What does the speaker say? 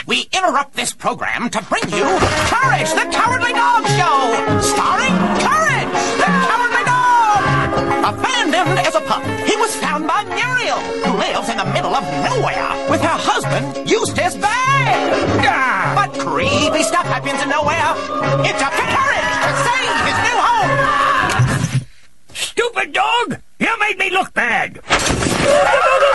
we interrupt this program to bring you Courage, the Cowardly Dog Show, starring Courage, the Cowardly Dog. Abandoned as a pup, he was found by Muriel, who lives in the middle of nowhere with her husband, Eustace Bag. But creepy stuff happens in nowhere. It's up to Courage to save his new home. Stupid dog! You made me look bad!